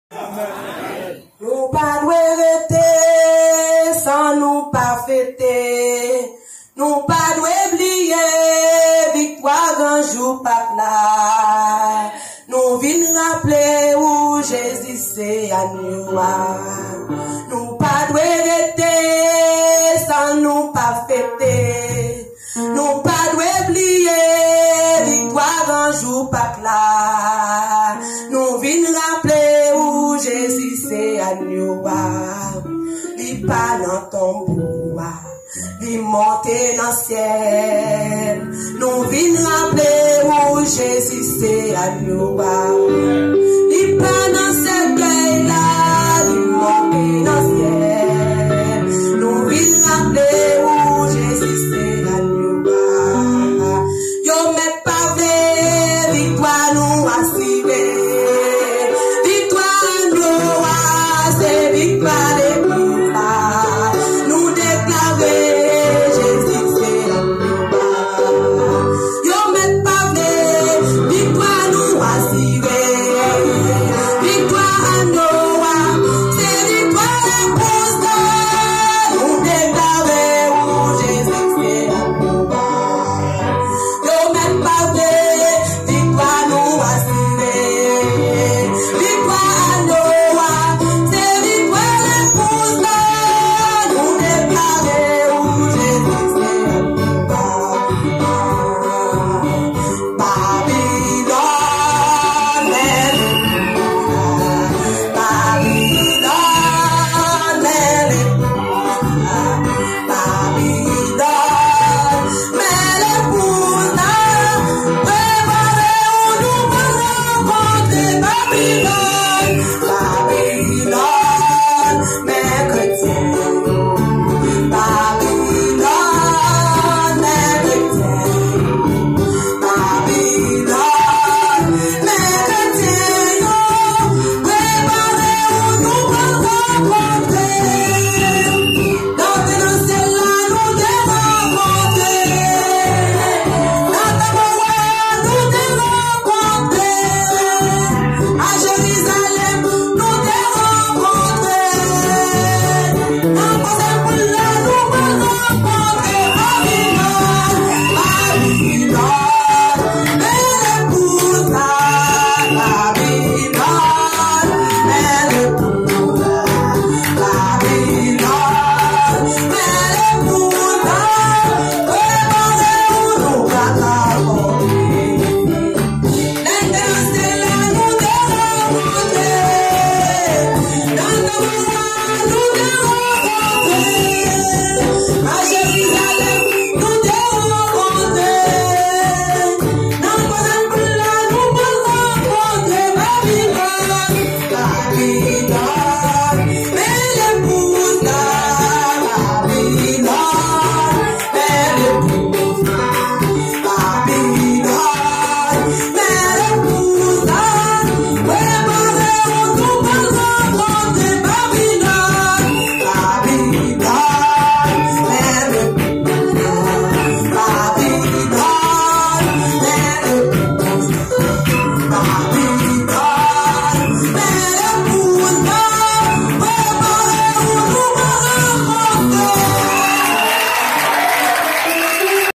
Nous pas rester sans nous pas fêter. Nous pas oublier victoire un jour pas là. Nous vînes rappeler où Jésus c'est à nous. Nous pas rester sans nous pas fêter. Nous pas oublier victoire un jour pas là. Nous vînes rappeler où Jésus c'est à nous. Il parle dans ton bois. Il monte dans le ciel. Nous vînes rappeler où Jésus c'est à nous.